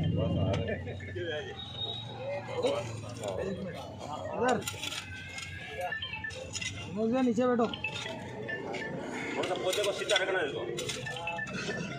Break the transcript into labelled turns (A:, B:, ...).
A: नीचे बैठो।
B: थोड़ा सा पोते को सीधा रखना है इसको।